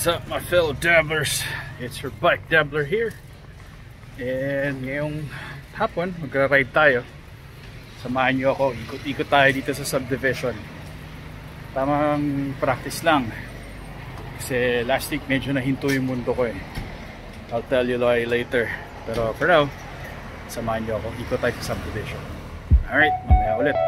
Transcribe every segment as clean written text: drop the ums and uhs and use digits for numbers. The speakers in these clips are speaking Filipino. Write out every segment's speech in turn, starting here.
up my fellow dabblers? It's your BikeDabbler here. And ngayong hapon, magra-ride tayo. Samahan nyo ako, ikot-ikot tayo dito sa subdivision. Tamang practice lang. Kasi last week medyo nahinto yung mundo ko eh. I'll tell you why later. Pero for now, samahan nyo ako, ikot tayo sa subdivision. Alright, mamaya ulit.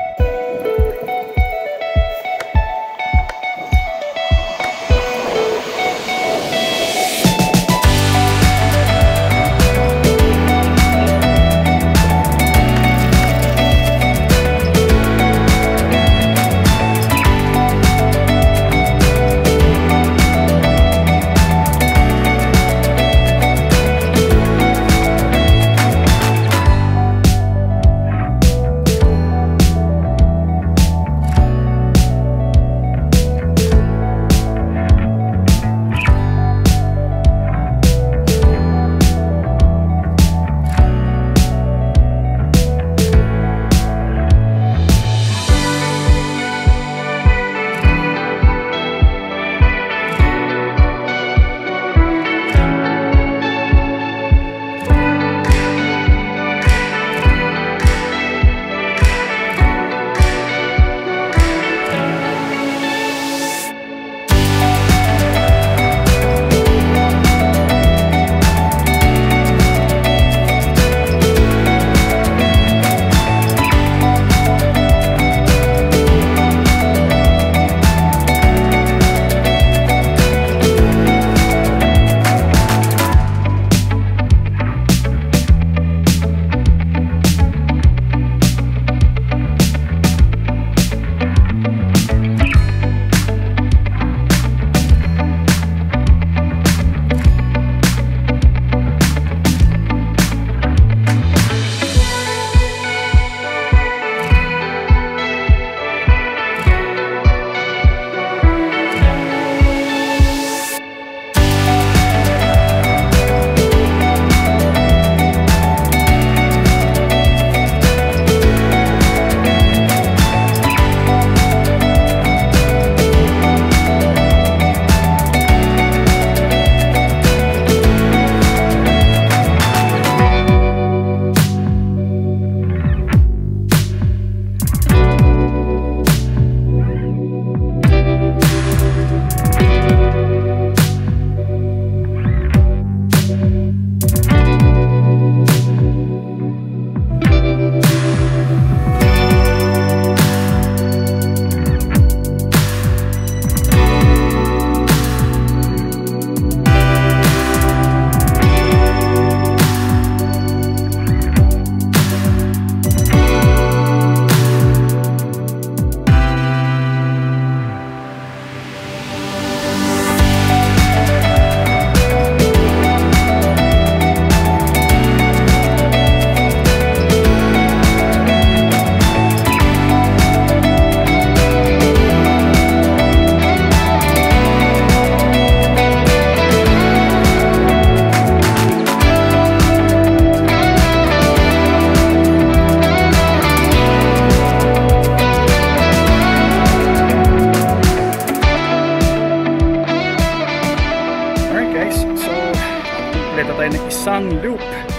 Isang loop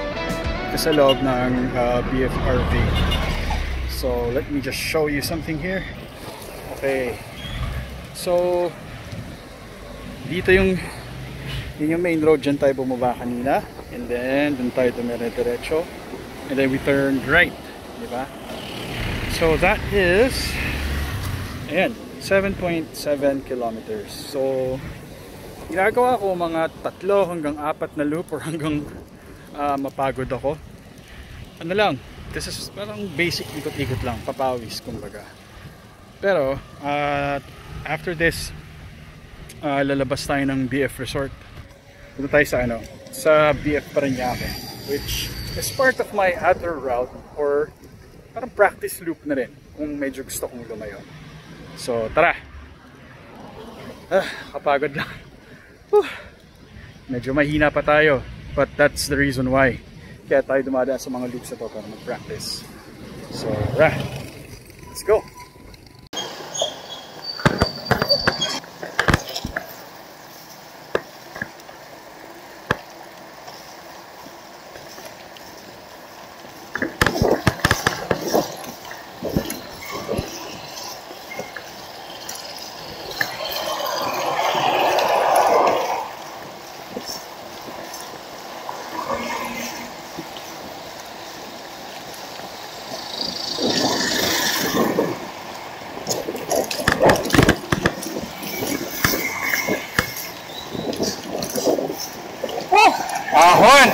sa loob ng BFRV. So let me just show you something here. Okay, so dito yung main road, dyan tayo bumaba kanina, and then dun tayo dumire-diretso, and then we turned right, diba? So that is, ayan, 7.7 kilometers. So ginagawa ko mga 3 hanggang 4 na loop, or hanggang mapagod ako. Ano lang, this is parang basic ikot-ikot lang, papawis kumbaga. Pero after this, lalabas tayo ng BF Resort. Dito tayo sa sa BF Parañaque, which is part of my other route, or parang practice loop na rin kung medyo gusto kong lumayo. So tara, kapagod lang. Medyo mahina pa tayo, but that's the reason why kaya tayo dumadaan sa mga loops na to para mag-practice. So let's go. yan.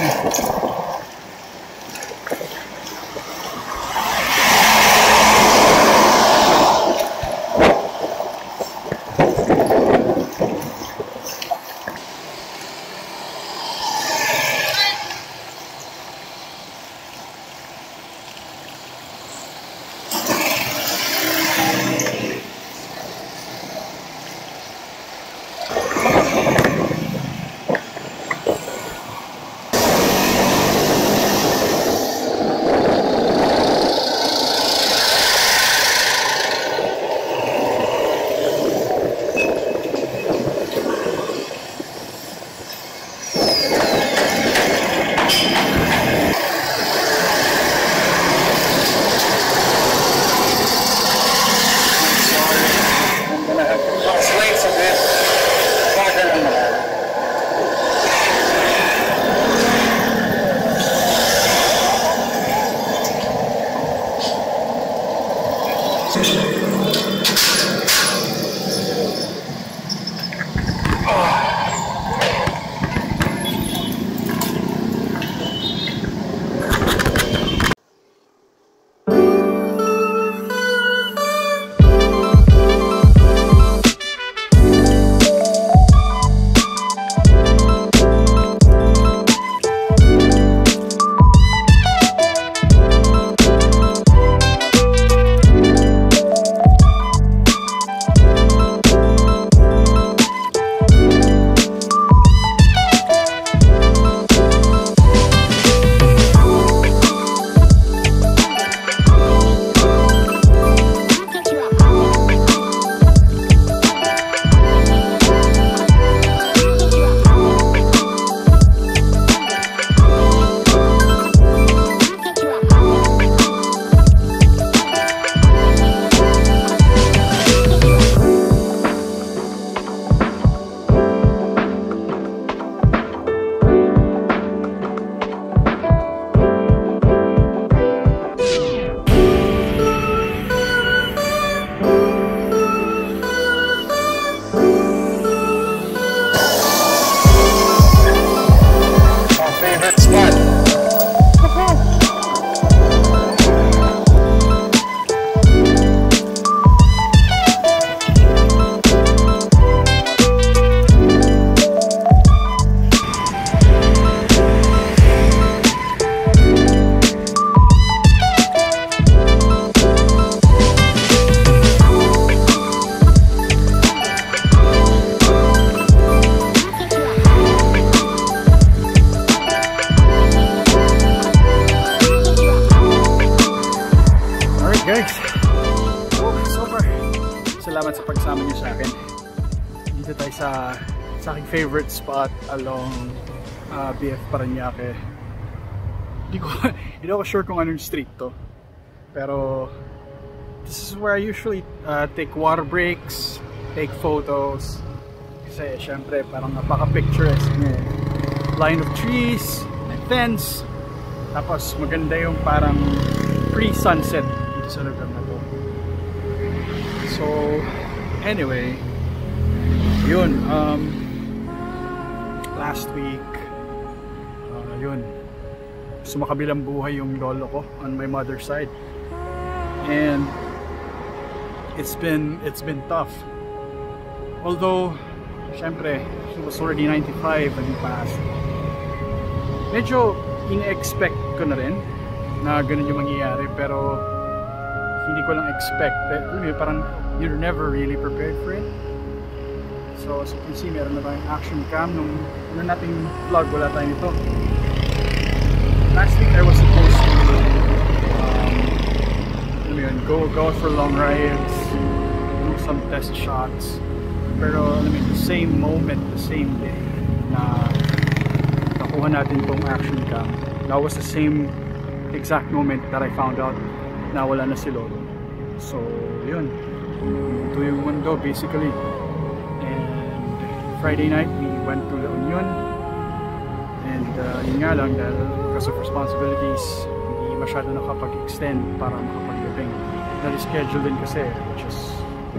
Salamat sa pagsama niyo sa akin. Dito tayo sa aking favorite spot along BF Parañaque. Hindi ako sure kung anong street to. Pero this is where I usually take water breaks, take photos. Kasi syempre parang napaka-picturesque niya. Line of trees, may fence. Tapos maganda yung parang pre-sunset dito sa lugar na to. So anyway, yun, last week, yun, sumakabilang buhay yung lolo ko on my mother's side, and it's been tough. Although syempre she was already 95 when he passed. Medyo in-expect ko na rin na ganun yung mangyayari, pero hindi ko lang expect. Parang you're never really prepared for it. So as you can see, meron na tayong action cam. Nung nating vlog, wala tayo nito. Last week I was supposed to go for long rides, do some test shots, pero the same moment, the same day na nakuha natin tong action cam, that was the same exact moment that I found out na wala na si lolo. So yun, ito yung mundo basically. And Friday night we went to La Union, and yun nga lang, dahil because of responsibilities hindi masyado nakapag-extend para makapag-living. Na-reschedule din kasi, which is,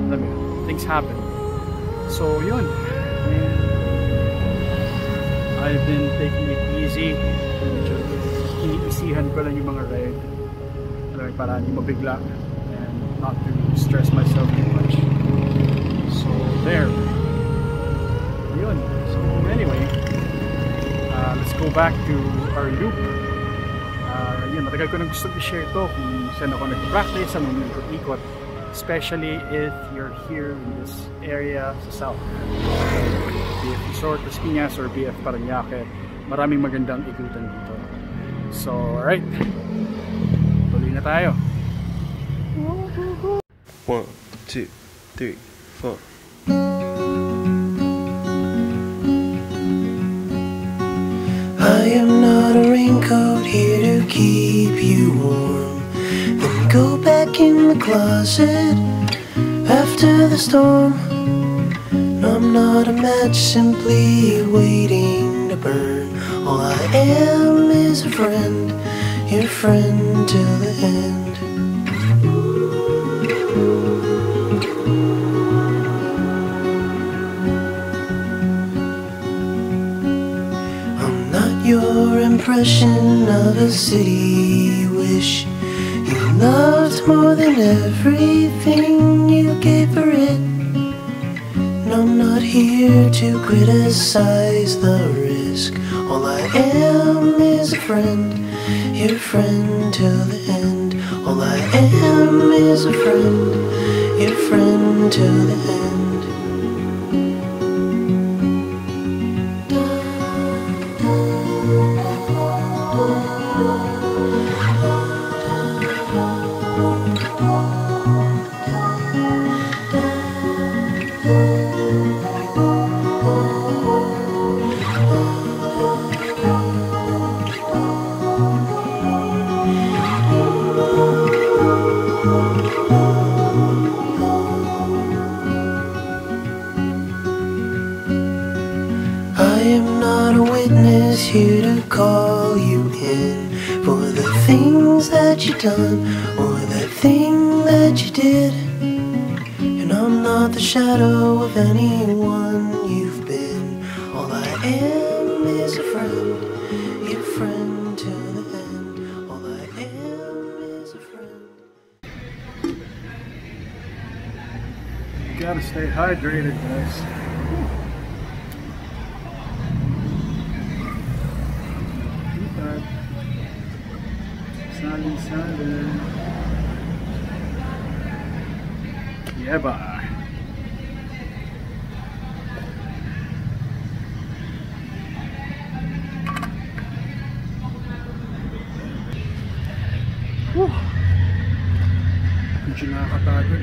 things happen. So yun, I I've been taking it easy. Medyo iniisihan ko lang yung mga ride. Para hindi mabigla and not to stress myself too much. So there. Ayun. So anyway, let's go back to our loop. Yun, matagal ko nang gusto i-share ito kung saan ako nag-practice, saan ako ikot, especially if you're here in this area sa south. BF Resort, Las Piñas, or BF Parañaque, maraming magandang ikutan dito. So alright, tuloy na tayo. 1, 2, 3, 4. I am not a raincoat here to keep you warm. Then go back in the closet after the storm. No, I'm not a match simply waiting to burn. All I am is a friend, your friend till the end. Your impression of a city you wish you loved more than everything you gave for it. And I'm not here to criticize the risk. All I am is a friend, your friend till the end. All I am is a friend, your friend till the end. Here to call you in for the things that you done or the thing that you did. And I'm not the shadow of anyone you've been. All I am is a friend, your friend till the end. All I am is a friend. You gotta stay hydrated, guys. Salin. Yeah, ba. Medyo nakakatagod.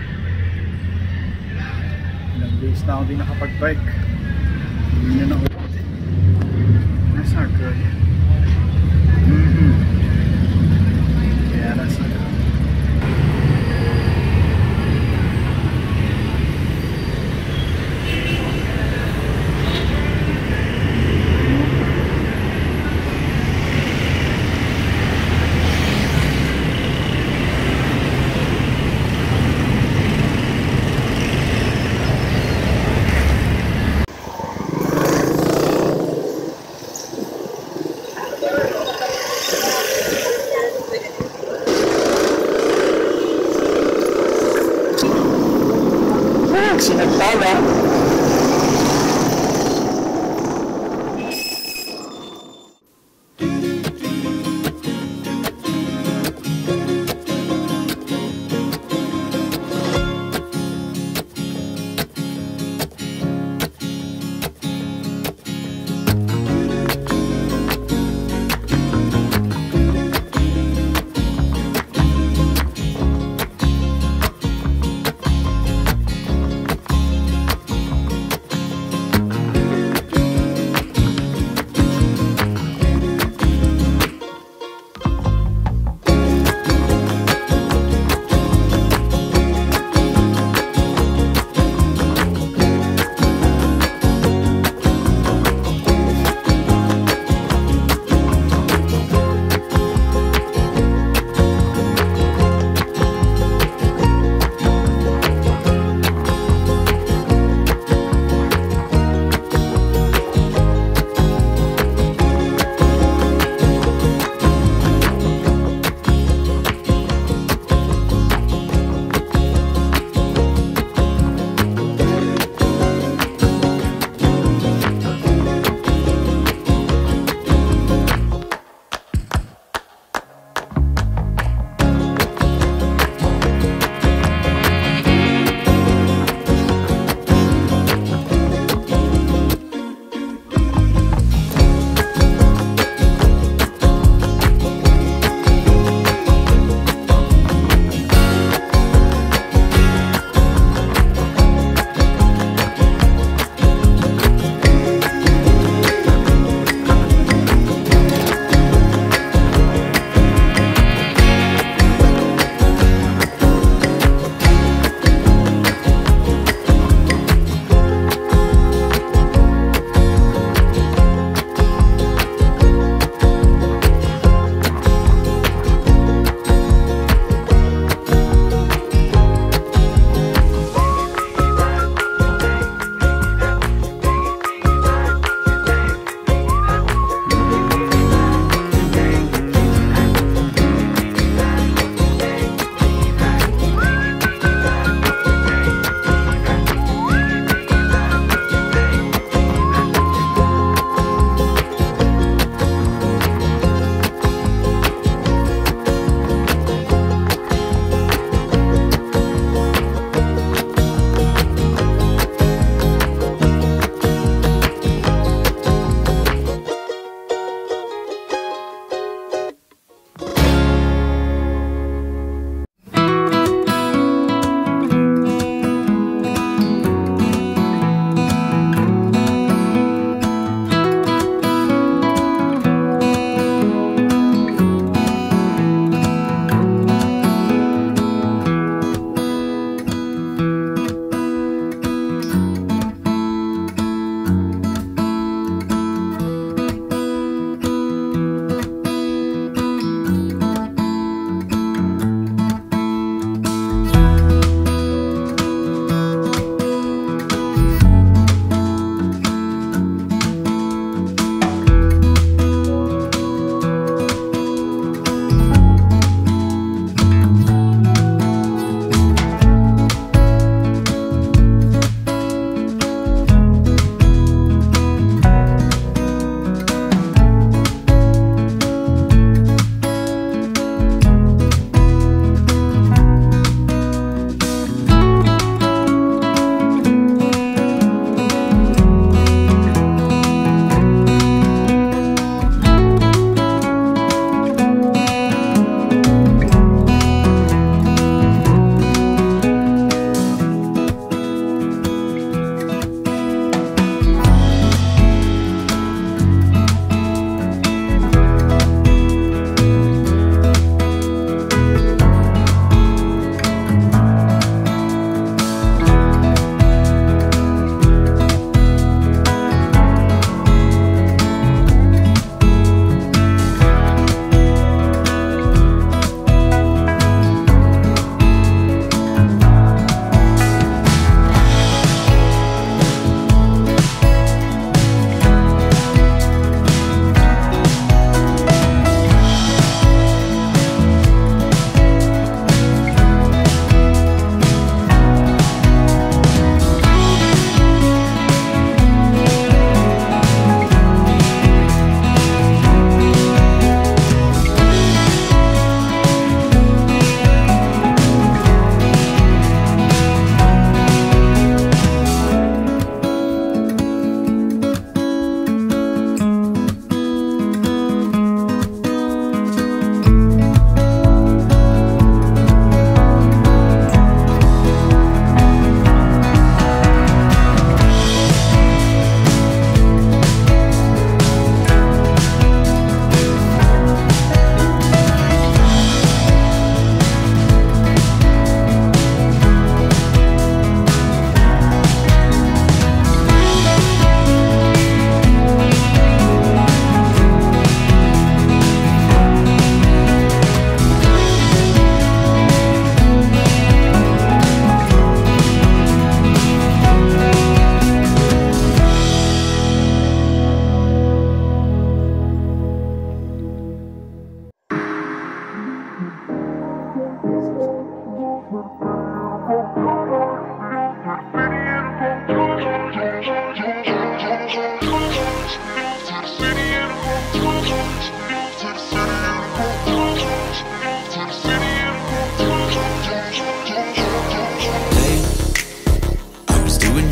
Ilang days na ako din nakapag-bike. Hindi na ako. That's not good. Yeah, that's not good.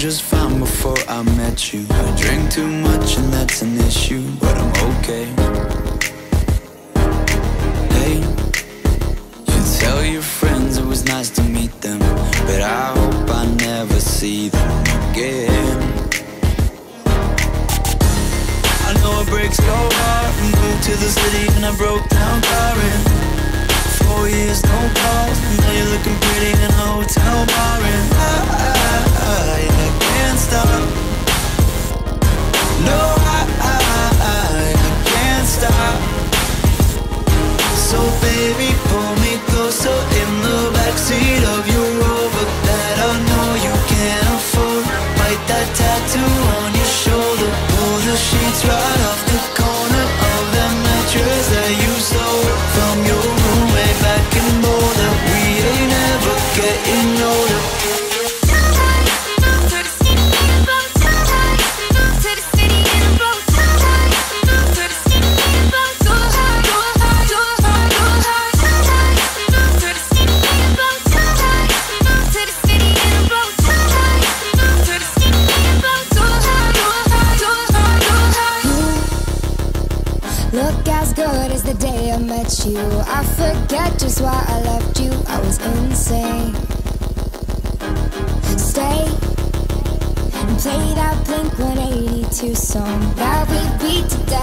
just fine before I met you. I drink too much and that's an issue, but I'm okay. Hey, you tell your friends it was nice to meet them, but I hope I never see them again. I know it breaks your heart. Moved to the city and I broke down crying. 4 years, no calls. Now you're looking pretty in a hotel bar, and I can't stop. No, I can't stop. So baby, pull me closer in the backseat of your Rover that I know you can't afford. Bite that tattoo on your shoulder. Pull the sheets right off the corner of that mattress that you stole from your room way back in Boulder. We ain't ever getting older. Look as good as the day I met you. I forget just why I left you. I was insane. Stay and play that Blink 182 song that we beat to death.